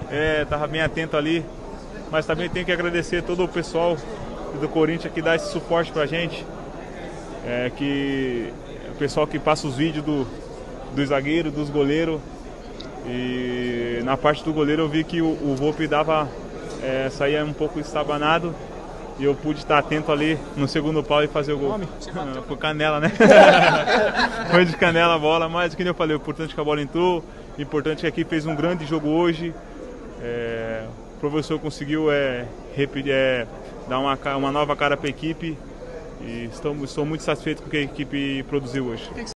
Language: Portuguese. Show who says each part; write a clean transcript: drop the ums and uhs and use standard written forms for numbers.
Speaker 1: Tava bem atento ali, mas também tenho que agradecer todo o pessoal do Corinthians que dá esse suporte pra gente, que o pessoal que passa os vídeos do zagueiro, dos goleiros, e na parte do goleiro eu vi que o Volpi saía um pouco estabanado, e eu pude estar atento ali no segundo pau e fazer o gol. Foi canela, né? Foi de canela a bola, mas como eu falei, o importante é que a bola entrou, o importante é que a equipe fez um grande jogo hoje. O professor conseguiu dar uma nova cara para a equipe, e estou muito satisfeito com o que a equipe produziu hoje.